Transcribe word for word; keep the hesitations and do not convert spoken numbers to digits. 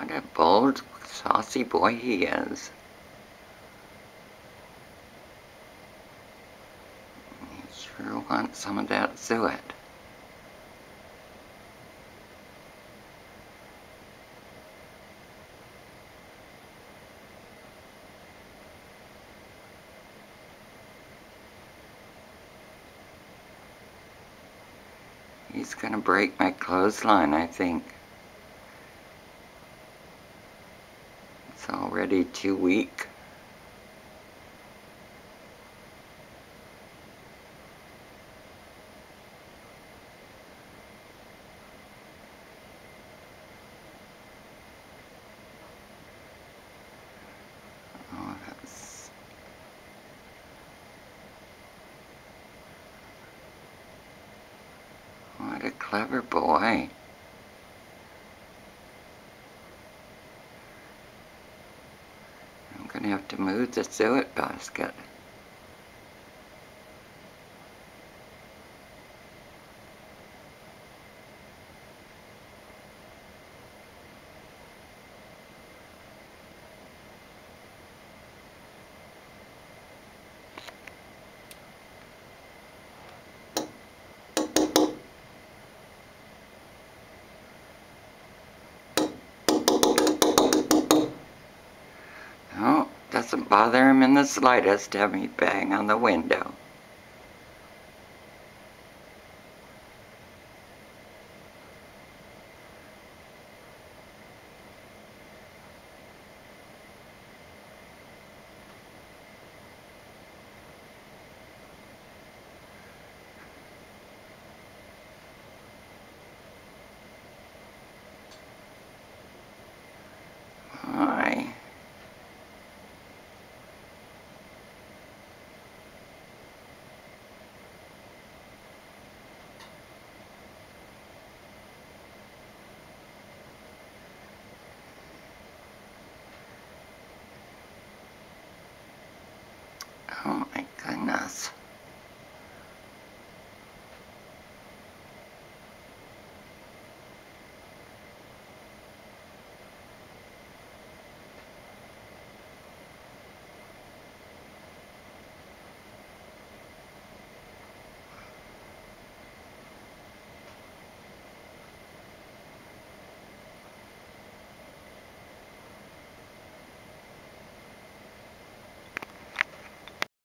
What a bold, saucy boy he is. He sure wants some of that suet. He's gonna break my clothesline, I think. It's already too weak. Oh, that's... What a clever boy. I'm gonna have to move the suet basket. Oh, doesn't bother him in the slightest to have me bang on the window.